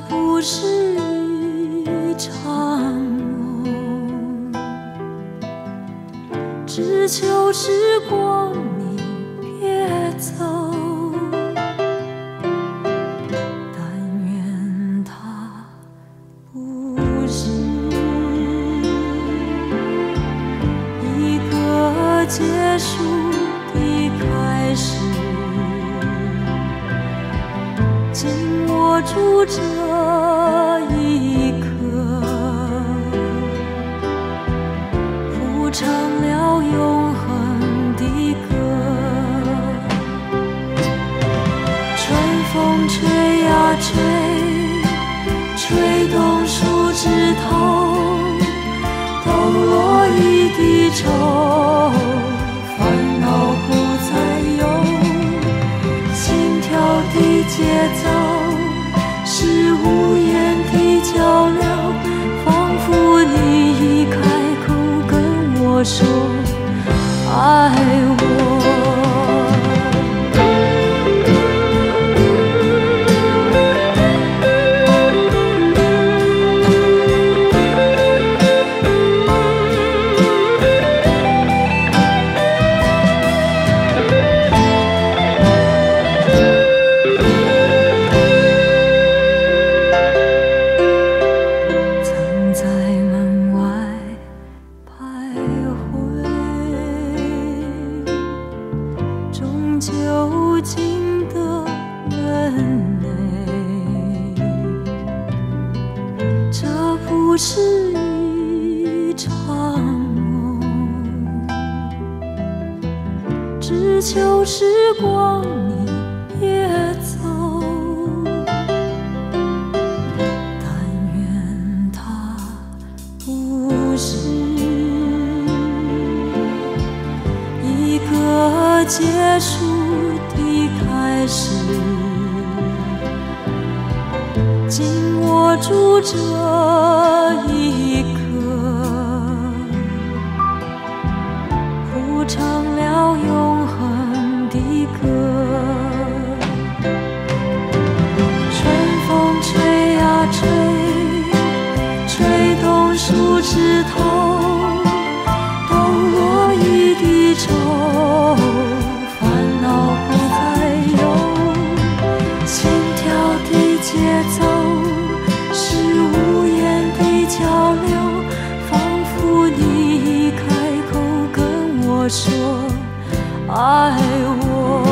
不是一场梦，只求时光你别走，但愿它不是一个结束的开始，紧握住这一刻，谱成了永恒的歌。春风吹呀吹，吹动树枝头，抖落一地愁，烦恼不再有。心跳的节奏是无言的交流，仿佛你已开口跟我说爱我。究竟的人类，这不是一场梦，只求时光你别走，但愿它不是一个结束的开始，紧握住这一刻，谱成了永恒的歌。春风吹呀吹，吹动树枝头，抖落一地愁，烦恼不再有。心跳的节奏是无言的交流，仿佛你已开口跟我说爱我。